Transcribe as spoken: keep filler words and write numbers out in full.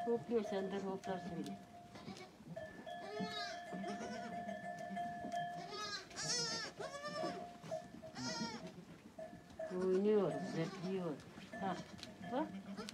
Hopluyor sen de hoplar söyle. Oynuyor, zepliyor. Ha, bak.